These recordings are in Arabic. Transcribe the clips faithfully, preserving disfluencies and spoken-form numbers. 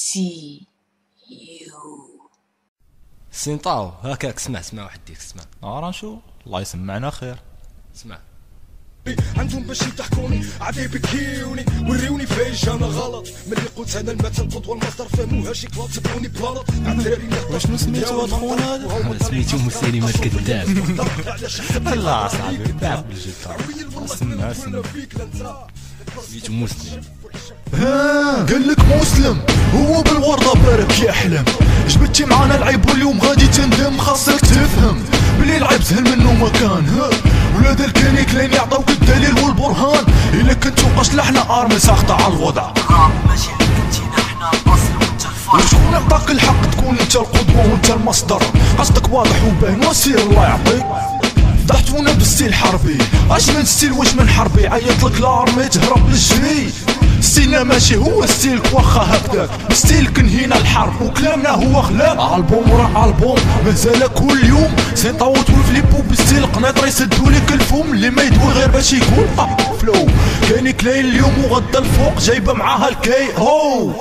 سي يو. سينطاو هكاك. اسمع اسمع واحد ديك. اسمع ارانشو الله يسمعنا خير. اسمع عندهم باش يضحكوني عادي بكيوني وريوني فايش انا غلط ملي قلت انا المثل القدوه المصدر فهموها شي كلاط سبوني بلاط عالدراري واش سميتو هاد خونا هذا؟ سميتو مسيلمة الكذاب. لا صاحبي تعب بالجد. سمع سمع سميتو مسلم. ها قالك مسلم هو بالوردة بارك يحلم. جبدتي معانا العيب واليوم غادي تندم. خاصك تفهم بلي العيب سهل منه مكان. ها ولاد الكاني كلين يعطوك الدليل والبرهان. الا كنتو قشل احنا ارمي ساخطة على الوضع. ماشي كنتينا احنا الاصل وانت الفرق. وشكون عطاك الحق تكون انت القدوة وانت المصدر؟ قصدك واضح وباين وسير الله يعطيك. فضحتونا بالستيل حربي. اش من ستيل واش من حربي؟ عيطلك لارمي تهرب للجري. ستيلنا ماشي هو ستيلك واخا هكذاك. ستيلك نهينا الحرب وكلامنا هو خلاق. البوم ورا البوم مازال كل يوم سيطاوت وفليبو بالستيل قناطر يسدو لك الفم اللي ما يدوي غير باش يقول اه فلو. كاين كلاين اليوم وغدا الفوق جايبه معاها الكي هو.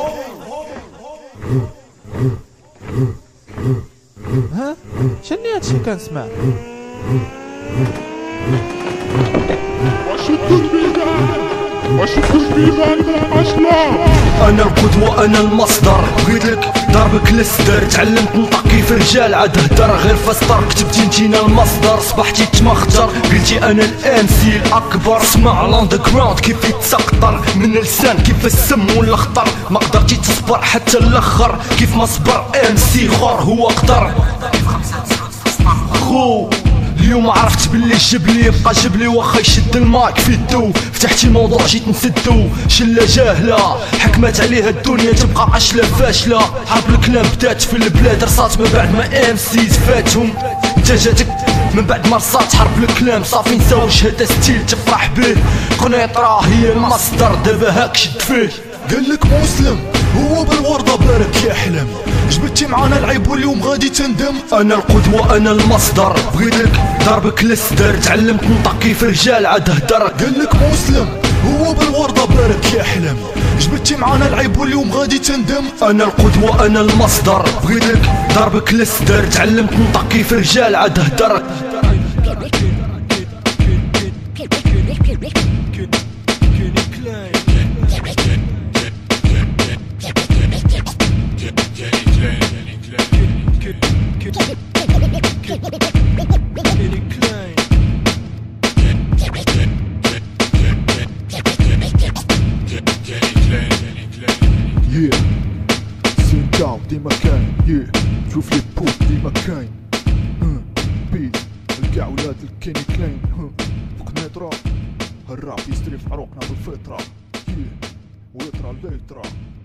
ها شنو هادشي كنسمع؟ انا القدوة انا المصدر. بغيتلك ضربك للصدر. تعلمت نطق كيف رجال عاد هدر غير فاستر. كتبتي نتينا المصدر صبحتي تمخجر. قلتي انا الان سي الاكبر. اسمع لاند جراوند كيف يتسقطر من لسان كيف السم ولا خطر. ما قدرتي تصبر حتى الاخر كيف ما صبر ام سي خور هو قدر. خو اليوم عرفت باللي الجبلي يبقى جبلي واخا يشد المايك في الدو. فتحتي الموضوع جيت نسدو. شله جاهله حكمت عليها الدنيا تبقى عشله فاشله. حرب الكلام بدات في البلاد رصات من بعد ما ام سيز فاتهم. انت جاتك من بعد ما رصات حرب الكلام صافي نساو شهاده ستيل تفرح به. قنيطره هي المصدر دابا هاك شد فيه. قالك مسلم هو بالوردة بارك يحلم. جبدتي معانا العيب واليوم غادي تندم. انا القدوة انا المصدر. بغيتلك ضربك للصدر. تعلمت نطق كيف رجال عاد هدر. قالك مسلم هو بالوردة بارك يحلم. جبدتي معانا العيب واليوم غادي تندم. انا القدوة انا المصدر. بغيتلك ضربك للصدر. تعلمت نطق كيف رجال عاد هدر. Yeah سينطاو ديما كاين. yeah شوف لي بوت ديما كاين. بيت الكاع ولاد الكيني كلاين. قنيطرة الراب يستري في عروقنا بالفطرة. yeah ويطرى الفيترا.